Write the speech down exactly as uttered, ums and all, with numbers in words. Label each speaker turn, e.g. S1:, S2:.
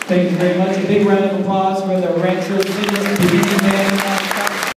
S1: Thank you very much. A big round of applause for the Rancho singers.